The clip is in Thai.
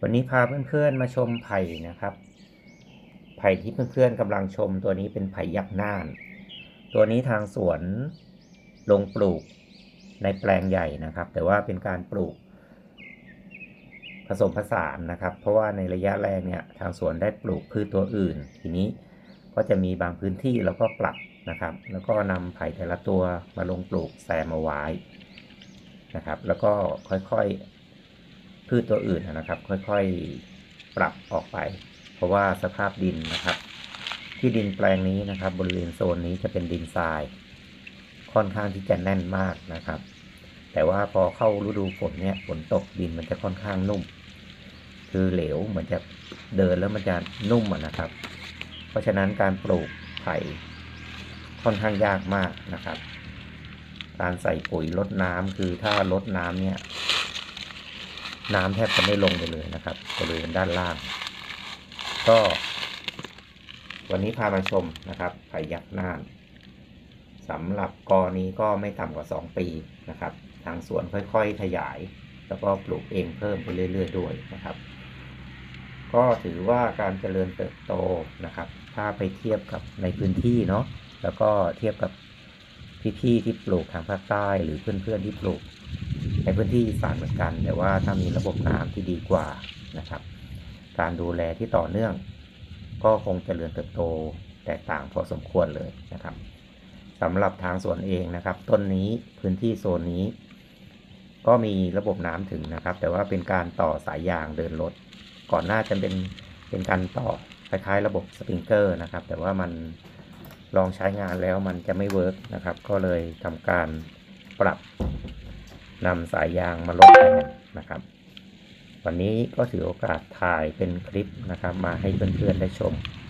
วันนี้พาเพื่อนๆมาชมไผ่นะครับไผ่ที่เพื่อนๆกำลังชมตัวนี้เป็นไผ่ยักษ์น่านตัวนี้ทางสวนลงปลูกในแปลงใหญ่นะครับแต่ว่าเป็นการปลูกผสมผสานนะครับเพราะว่าในระยะแรกเนี่ยทางสวนได้ปลูกพืชตัวอื่นทีนี้ก็จะมีบางพื้นที่เราก็ปรับนะครับแล้วก็นำไผ่แต่ละตัวมาลงปลูกแซมเอาไว้นะครับแล้วก็ค่อยๆพืชตัวอื่นนะครับค่อยๆปรับออกไปเพราะว่าสภาพดินนะครับที่ดินแปลงนี้นะครับบริเวณโซนนี้จะเป็นดินทรายค่อนข้างที่จะแน่นมากนะครับแต่ว่าพอเข้าฤดูฝนเนี่ยฝนตกดินมันจะค่อนข้างนุ่มคือเหลวเหมือนจะเดินแล้วมันจะนุ่มนะครับเพราะฉะนั้นการปลูกไผ่ค่อนข้างยากมากนะครับการใส่ปุ๋ยลดน้ำคือถ้าลดน้ำเนี่ยน้ำแทบจะไม่ลงไปเลยนะครับบริเวณด้านล่างก็วันนี้พามาชมนะครับไผ่ยักษ์น่านสำหรับกอนี้ก็ไม่ต่ำกว่า2 ปีนะครับทางสวนค่อยๆขยายแล้วก็ปลูกเองเพิ่มไปเรื่อยๆด้วยนะครับก็ถือว่าการเจริญเติบโตนะครับถ้าไปเทียบกับในพื้นที่เนาะแล้วก็เทียบกับพี่ๆที่ปลูกทางภาคใต้หรือเพื่อนๆที่ปลูกในพื้นที่อีสานเหมือนกันแต่ว่าถ้ามีระบบน้ำที่ดีกว่านะครับการดูแลที่ต่อเนื่องก็คงเจริญเติบโตแตกต่างพอสมควรเลยนะครับสำหรับทางสวนเองนะครับต้นนี้พื้นที่โซนนี้ก็มีระบบน้ำถึงนะครับแต่ว่าเป็นการต่อสายยางเดินรถก่อนหน้าจะเป็นการต่อคล้ายๆระบบสปริงเกอร์นะครับแต่ว่ามันลองใช้งานแล้วมันจะไม่เวิร์กนะครับก็เลยทำการปรับนำสายยางมาลดแทนนะครับวันนี้ก็ถือโอกาสถ่ายเป็นคลิปนะครับมาให้เพื่อนๆได้ชม